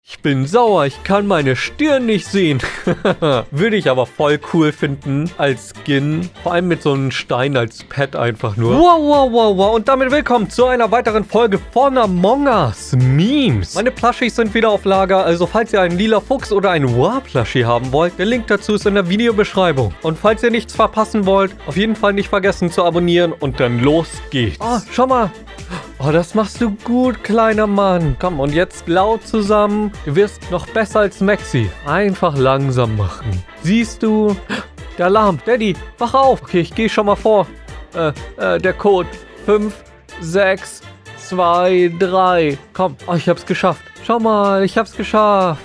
Ich bin sauer, ich kann meine Stirn nicht sehen. Würde ich aber voll cool finden als Skin. Vor allem mit so einem Stein als Pet einfach nur. Wow, wow, wow, wow. Und damit willkommen zu einer weiteren Folge von Among Us Memes. Meine Plushies sind wieder auf Lager. Also falls ihr einen lila Fuchs oder einen War-Plushie haben wollt, der Link dazu ist in der Videobeschreibung. Und falls ihr nichts verpassen wollt, auf jeden Fall nicht vergessen zu abonnieren. Und dann los geht's. Oh, schau mal. Oh, das machst du gut, kleiner Mann. Komm, und jetzt laut zusammen. Du wirst noch besser als Maxi. Einfach langsam machen. Siehst du? Der Alarm. Daddy, wach auf. Okay, ich gehe schon mal vor. Der Code. 5, 6, 2, 3. Komm. Oh, ich hab's geschafft. Schau mal, ich hab's geschafft.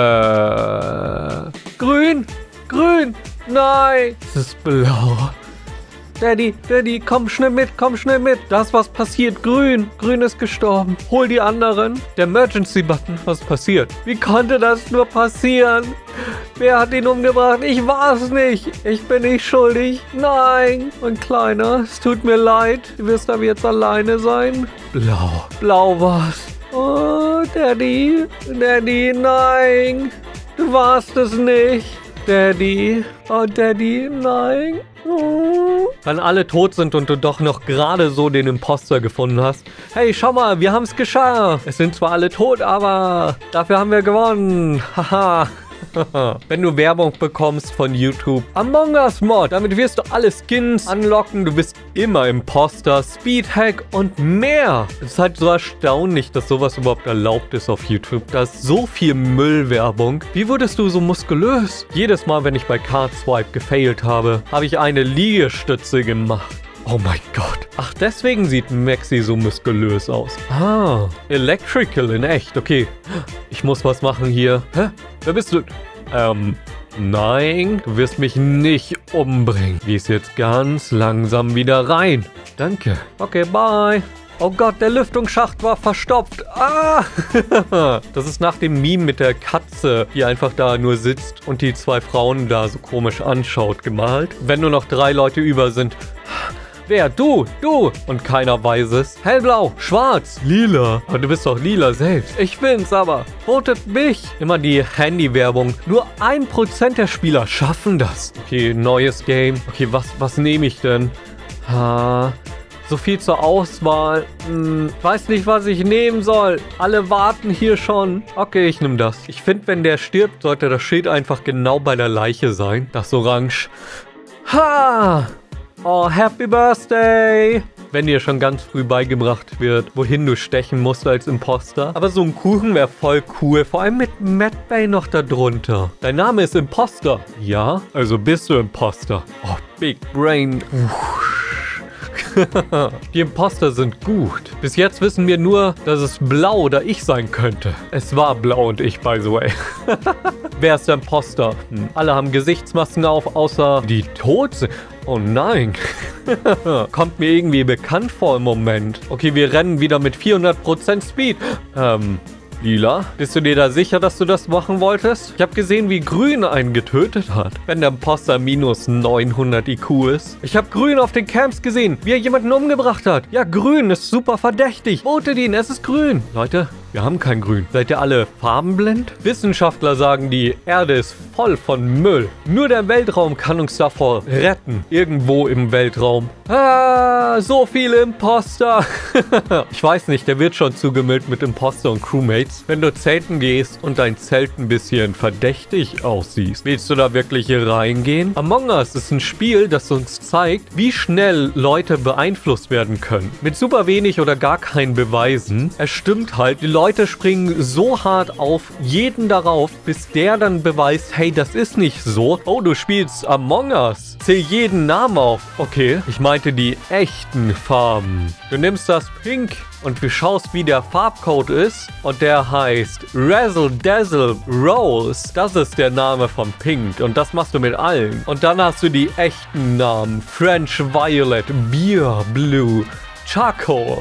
Grün. Grün. Nein. Es ist blau. Daddy, komm schnell mit. Da ist was passiert. Grün ist gestorben. Hol die anderen. Der Emergency-Button. Was passiert? Wie konnte das nur passieren? Wer hat ihn umgebracht? Ich war es nicht. Ich bin nicht schuldig. Nein. Mein Kleiner, es tut mir leid. Du wirst aber jetzt alleine sein. Blau. Blau war's. Oh, Daddy, nein. Du warst es nicht. Daddy. Oh, Daddy, nein. Oh. Wenn alle tot sind und du doch noch gerade so den Imposter gefunden hast. Hey, schau mal, wir haben es geschafft. Es sind zwar alle tot, aber dafür haben wir gewonnen. Haha. Wenn du Werbung bekommst von YouTube. Among Us Mod. Damit wirst du alle Skins unlocken. Du bist immer Imposter, Speedhack und mehr. Es ist halt so erstaunlich, dass sowas überhaupt erlaubt ist auf YouTube. Da ist so viel Müllwerbung. Wie wurdest du so muskulös? Jedes Mal, wenn ich bei Card Swipe gefailt habe, habe ich eine Liegestütze gemacht. Oh mein Gott. Ach, deswegen sieht Maxi so muskulös aus. Ah, Electrical in echt. Okay, ich muss was machen hier. Hä? Wer bist du? Nein, du wirst mich nicht umbringen. Gehst jetzt ganz langsam wieder rein. Danke. Okay, bye. Oh Gott, der Lüftungsschacht war verstopft. Ah! Das ist nach dem Meme mit der Katze, die einfach da nur sitzt und die zwei Frauen da so komisch anschaut, gemalt. Wenn nur noch 3 Leute über sind. Wer? Du! Und keiner weiß es. Hellblau, schwarz, lila. Aber du bist doch lila selbst. Ich bin's aber. Votet mich. Immer die Handy-Werbung. Nur 1% der Spieler schaffen das. Okay, neues Game. Okay, was nehme ich denn? So viel zur Auswahl. Weiß nicht, was ich nehmen soll. Alle warten hier schon. Okay, ich nehme das. Ich finde, wenn der stirbt, sollte das Schild einfach genau bei der Leiche sein. Das Orange. Ha! Oh, Happy Birthday! Wenn dir schon ganz früh beigebracht wird, wohin du stechen musst als Imposter. Aber so ein Kuchen wäre voll cool. Vor allem mit Medbay noch da drunter. Dein Name ist Imposter. Ja? Also bist du Imposter. Oh, Big Brain. Die Imposter sind gut. Bis jetzt wissen wir nur, dass es blau oder ich sein könnte. Es war blau und ich, by the way. Wer ist der Imposter? Alle haben Gesichtsmasken auf, außer die tot sind. Oh nein. Kommt mir irgendwie bekannt vor im Moment. Okay, wir rennen wieder mit 400% Speed. Lila, bist du dir da sicher, dass du das machen wolltest? Ich habe gesehen, wie Grün einen getötet hat. Wenn der Imposter minus 900 IQ ist. Ich habe Grün auf den Camps gesehen, wie er jemanden umgebracht hat. Ja, Grün ist super verdächtig. Votet ihn, es ist Grün. Leute, wir haben kein Grün. Seid ihr alle farbenblind? Wissenschaftler sagen, die Erde ist voll von Müll. Nur der Weltraum kann uns davor retten. Irgendwo im Weltraum. Ah, so viele Imposter. Ich weiß nicht, der wird schon zugemüllt mit Imposter und Crewmates. Wenn du zelten gehst und dein Zelt ein bisschen verdächtig aussiehst, willst du da wirklich hier reingehen? Among Us ist ein Spiel, das uns zeigt, wie schnell Leute beeinflusst werden können. Mit super wenig oder gar keinen Beweisen. Es stimmt halt, die Leute springen so hart auf jeden darauf, bis der dann beweist, hey, das ist nicht so. Oh, du spielst Among Us. Zähl jeden Namen auf. Okay, ich meinte die echten Farben. Du nimmst das Pink und du schaust, wie der Farbcode ist. Und der heißt Razzle Dazzle Rose. Das ist der Name von Pink. Und das machst du mit allen. Und dann hast du die echten Namen. French Violet, Beer Blue, Charcoal.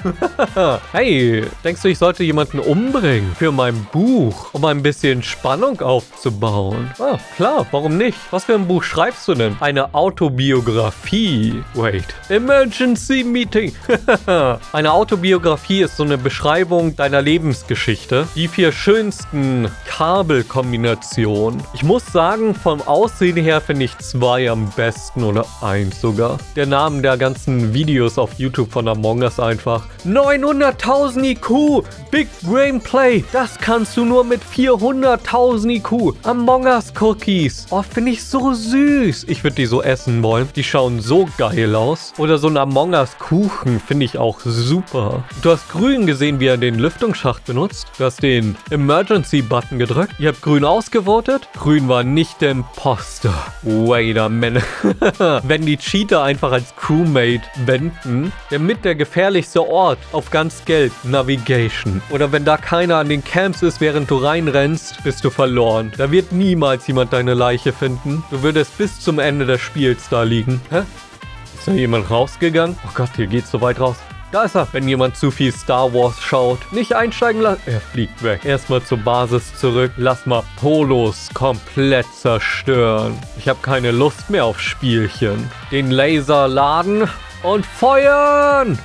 Hey, denkst du, ich sollte jemanden umbringen für mein Buch, um ein bisschen Spannung aufzubauen? Ah, klar, warum nicht? Was für ein Buch schreibst du denn? Eine Autobiografie. Wait. Emergency Meeting. Eine Autobiografie ist so eine Beschreibung deiner Lebensgeschichte. Die 4 schönsten Kabelkombinationen. Ich muss sagen, vom Aussehen her finde ich 2 am besten oder 1 sogar. Der Name der ganzen Videos auf YouTube von Among Us einfach. 900.000 IQ! Big Brain Play! Das kannst du nur mit 400.000 IQ. Among Us Cookies. Oh, finde ich so süß. Ich würde die so essen wollen. Die schauen so geil aus. Oder so ein Among Us Kuchen finde ich auch super. Du hast Grün gesehen, wie er den Lüftungsschacht benutzt. Du hast den Emergency Button gedrückt. Ihr habt Grün ausgevotet. Grün war nicht der Imposter. Wait a minute. Wenn die Cheater einfach als Crewmate wenden, der gefährlichste Ort auf ganz Gelb, Navigation. Oder wenn da keiner an den Camps ist, während du reinrennst, bist du verloren. Da wird niemals jemand deine Leiche finden. Du würdest bis zum Ende des Spiels da liegen. Hä? Ist da jemand rausgegangen? Oh Gott, hier geht's so weit raus. Da ist er. Wenn jemand zu viel Star Wars schaut, nicht einsteigen lassen. Er fliegt weg. Erstmal zur Basis zurück. Lass mal Polos komplett zerstören. Ich habe keine Lust mehr auf Spielchen. Den Laser laden und feuern!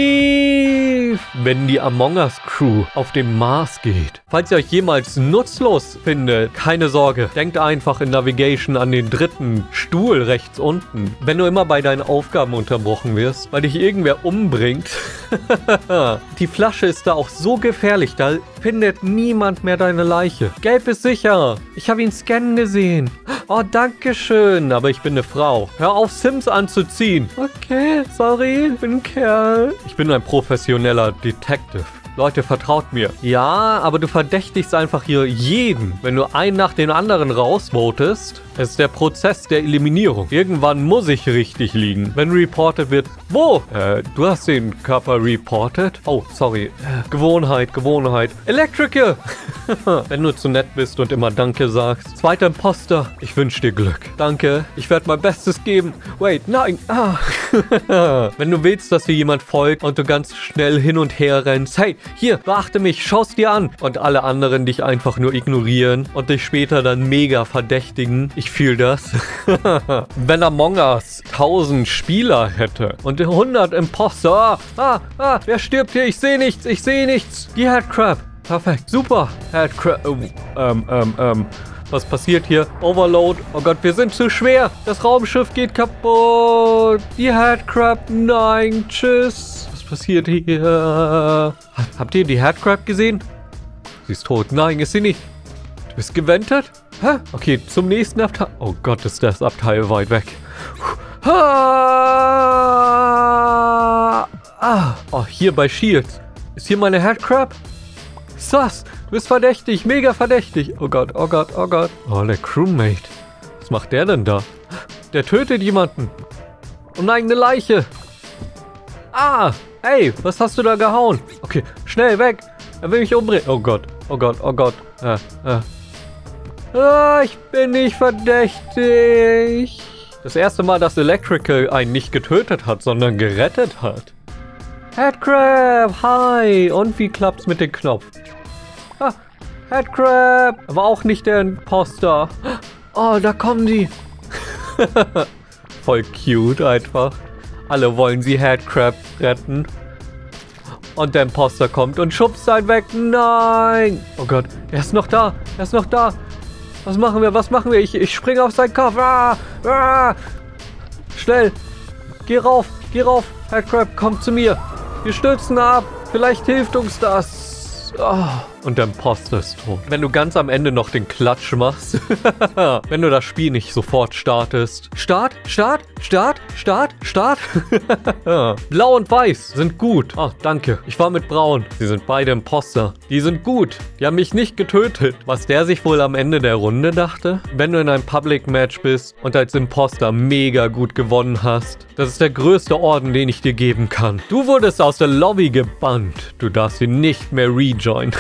Steve! Wenn die Among Us Crew auf dem Mars geht. Falls ihr euch jemals nutzlos findet, keine Sorge. Denkt einfach in Navigation an den 3. Stuhl rechts unten. Wenn du immer bei deinen Aufgaben unterbrochen wirst, weil dich irgendwer umbringt. Die Flasche ist da auch so gefährlich, da findet niemand mehr deine Leiche. Gelb ist sicher. Ich habe ihn scannen gesehen. Oh, danke schön. Aber ich bin eine Frau. Hör auf, Sims anzuziehen. Okay, sorry. Ich bin ein Kerl. Ich bin ein professioneller Detective. Leute, vertraut mir. Ja, aber du verdächtigst einfach hier jeden. Wenn du einen nach den anderen rausvotest, ist der Prozess der Eliminierung. Irgendwann muss ich richtig liegen. Wenn reported wird, wo? Du hast den Körper reported? Oh, sorry. Gewohnheit. Electrical! Wenn du zu nett bist und immer Danke sagst. 2. Imposter. Ich wünsche dir Glück. Danke. Ich werde mein Bestes geben. Wait, nein. Wenn du willst, dass dir jemand folgt und du ganz schnell hin und her rennst. Hey, hier, beachte mich, schau's dir an. Und alle anderen dich einfach nur ignorieren und dich später dann mega verdächtigen. Ich fühle das. Wenn Among Us 1000 Spieler hätte und 100 Imposter. Wer stirbt hier? Ich sehe nichts. Die Headcrab. Perfekt. Super. Headcrab. Was passiert hier? Overload. Oh Gott, wir sind zu schwer. Das Raumschiff geht kaputt. Die Headcrab. Nein, tschüss. Was passiert hier? Habt ihr die Headcrab gesehen? Sie ist tot. Nein, ist sie nicht. Du bist gewendet? Hä? Okay, zum nächsten Abteil. Oh Gott, ist das Abteil weit weg. Oh, hier bei Shields. Ist hier meine Headcrab? Sus, du bist verdächtig, mega verdächtig. Oh Gott. Oh, der Crewmate. Was macht der denn da? Der tötet jemanden. Oh nein, eine Leiche. Hey, was hast du da gehauen? Okay, schnell weg. Er will mich umbringen. Oh Gott. Ich bin nicht verdächtig. Das erste Mal, dass Electrical einen nicht getötet hat, sondern gerettet hat. Headcrab, hi. Und wie klappt's mit dem Knopf? Headcrab. Aber auch nicht der Imposter. Oh, da kommen die. Voll cute einfach. Alle wollen sie Headcrab retten. Und der Imposter kommt und schubst einen weg. Nein. Oh Gott, er ist noch da. Was machen wir? Ich springe auf seinen Kopf. Schnell. Geh rauf. Headcrab, komm zu mir. Wir stürzen ab. Vielleicht hilft uns das. Und der Imposter ist tot. Wenn du ganz am Ende noch den Klatsch machst. Wenn du das Spiel nicht sofort startest. Start. Blau und Weiß sind gut. Danke. Ich war mit Braun. Sie sind beide Imposter. Die sind gut. Die haben mich nicht getötet. Was der sich wohl am Ende der Runde dachte? Wenn du in einem Public Match bist und als Imposter mega gut gewonnen hast. Das ist der größte Orden, den ich dir geben kann. Du wurdest aus der Lobby gebannt. Du darfst ihn nicht mehr rejoinen.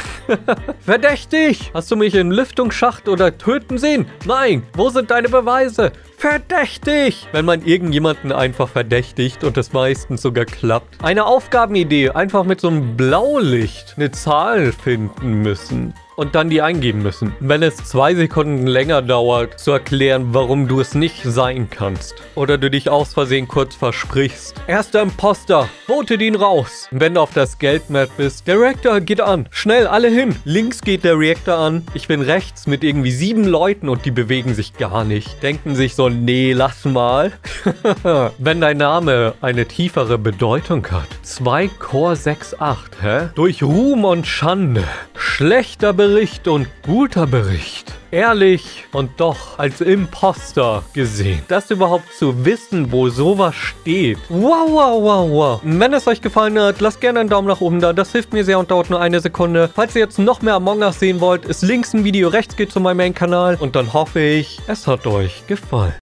Verdächtig! Hast du mich im Lüftungsschacht oder töten sehen? Nein! Wo sind deine Beweise? Verdächtig! Wenn man irgendjemanden einfach verdächtigt und es meistens sogar klappt. Eine Aufgabenidee, einfach mit so einem Blaulicht eine Zahl finden müssen. Und dann die eingeben müssen. Wenn es 2 Sekunden länger dauert, zu erklären, warum du es nicht sein kannst. Oder du dich aus Versehen kurz versprichst. Erster Imposter, votet ihn raus. Wenn du auf das Geldmap bist, der Reaktor geht an. Schnell, alle hin. Links geht der Reaktor an. Ich bin rechts mit irgendwie 7 Leuten und die bewegen sich gar nicht. Denken sich so, nee, lass mal. Wenn dein Name eine tiefere Bedeutung hat. 2 Core 68, hä? Durch Ruhm und Schande. Schlechter Bericht und guter Bericht. Ehrlich und doch als Imposter gesehen. Das überhaupt zu wissen, wo sowas steht. Wow, wow, wow, wow. Wenn es euch gefallen hat, lasst gerne einen Daumen nach oben da. Das hilft mir sehr und dauert nur 1 Sekunde. Falls ihr jetzt noch mehr Among Us sehen wollt, ist links ein Video, rechts geht zu meinem Main-Kanal. Und dann hoffe ich, es hat euch gefallen.